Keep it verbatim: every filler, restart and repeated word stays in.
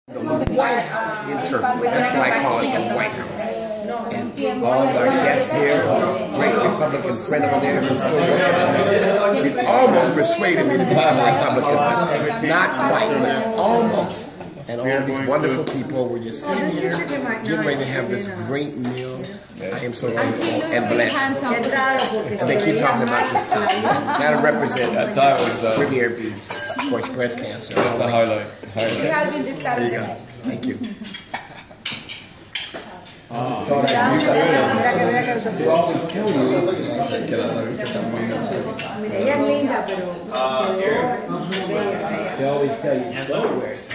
The White House in Turkey. That's why I call it the White House. And all our guests here, great Republican friend over there who's still working on it. We almost persuaded me to become a Republican, but not quite, but almost. And all these wonderful people were just sitting here, getting ready to have this great meal. I am so grateful and blessed. And they keep talking about this time. That'll represent that time was uh, Riviera Beach, of course, breast cancer. That's the highlight. highlight. There you go. Thank you. Oh. They always tell you, Delaware.